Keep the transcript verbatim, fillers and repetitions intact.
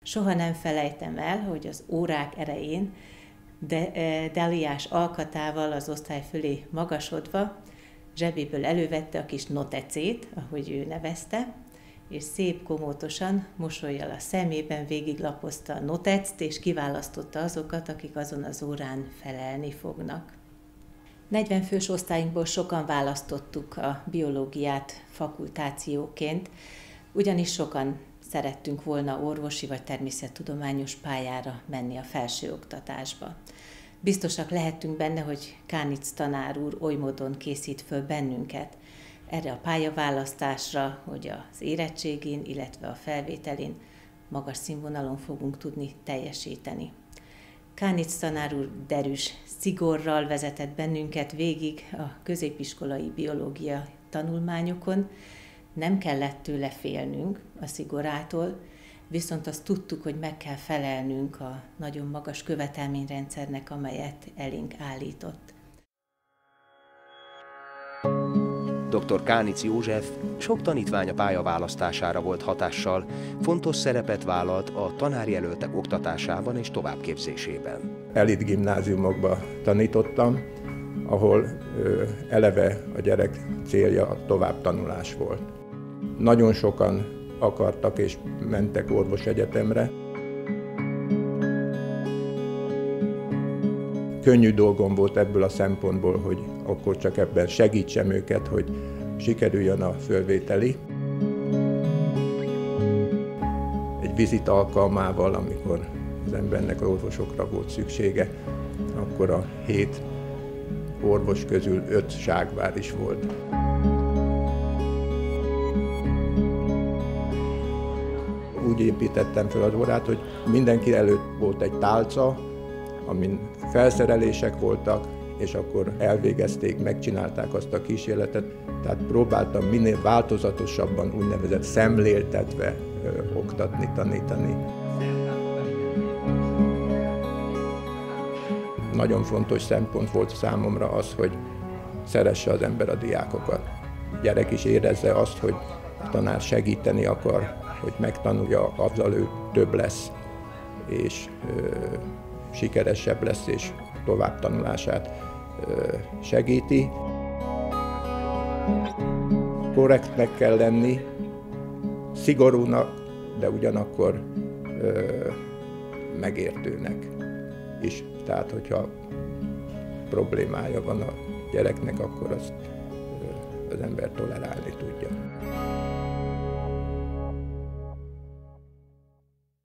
Soha nem felejtem el, hogy az órák erején de, Deliás alkatával az osztály fölé magasodva zsebéből elővette a kis notecét, ahogy ő nevezte, és szép komótosan, mosollyal a szemében végiglapozta a notect, és kiválasztotta azokat, akik azon az órán felelni fognak. negyven fős osztályunkból sokan választottuk a biológiát fakultációként, ugyanis sokan szerettünk volna orvosi vagy természettudományos pályára menni a felsőoktatásba. Biztosak lehettünk benne, hogy Kánic tanár úr oly módon készít föl bennünket erre a pályaválasztásra, hogy az érettségén, illetve a felvételén magas színvonalon fogunk tudni teljesíteni. Kánic tanár úr derűs szigorral vezetett bennünket végig a középiskolai biológia tanulmányokon. Nem kellett tőle félnünk a szigorától, viszont azt tudtuk, hogy meg kell felelnünk a nagyon magas követelményrendszernek, amelyet elénk állított. doktor Kánic József sok tanítványa pályaválasztására volt hatással, fontos szerepet vállalt a tanárjelöltek oktatásában és továbbképzésében. Elit gimnáziumokba tanítottam, ahol ö, eleve a gyerek célja a továbbtanulás volt. Nagyon sokan akartak és mentek orvosegyetemre. Könnyű dolgom volt ebből a szempontból, hogy akkor csak ebben segítsem őket, hogy sikerüljön a fölvételi. Egy vizit alkalmával, amikor az embernek orvosokra volt szüksége, akkor a hét orvos közül öt Ságvár is volt. Úgy építettem fel az órát, hogy mindenki előtt volt egy tálca, amin felszerelések voltak, és akkor elvégezték, megcsinálták azt a kísérletet. Tehát próbáltam minél változatosabban, úgynevezett szemléltetve ö, oktatni, tanítani. Nagyon fontos szempont volt számomra az, hogy szeresse az ember a diákokat. A gyerek is érezze azt, hogy a tanár segíteni akar, hogy megtanulja, azzal ő több lesz, és ö, sikeresebb lesz, és továbbtanulását ö, segíti. Korrektnek kell lenni, szigorúnak, de ugyanakkor ö, megértőnek is. Tehát, hogyha problémája van a gyereknek, akkor azt ö, az ember tolerálni tudja.